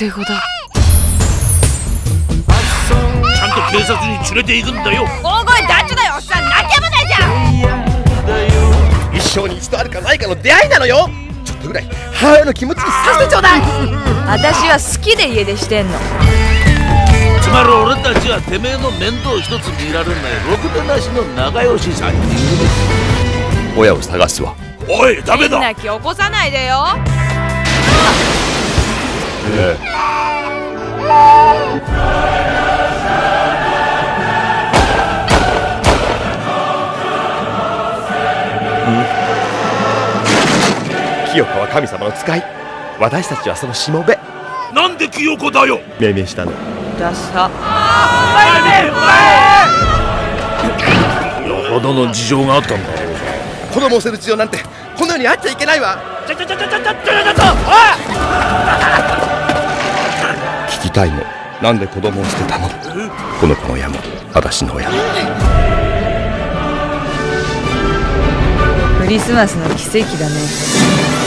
捨て子だ。 ちゃんと警察に連れて行くんだよ。 大声ダッチだよおっさん、泣きやまないじゃん。 一生に一度あるかないかの出会いなのよ。ちょっとぐらい母親の気持ちにさせてちょうだい。 私は好きで家出してんの。 つまり俺たちはてめえの面倒一つ見られないろくでなしの仲良し3人組。 親を探すわ。 おいダメだ。 変な気起こさないでよ。 清子は神様の使い、私たちはそのしもべ。 なんで清子だよ。 命名したの。 ダサ。 よほどの事情があったんだろう。 子供を捨てる事情なんてこの世にあっちゃいけないわ。聞きたいの。なんで子供を捨てたの。この子の親も私の親も。 クリスマスの奇跡だね。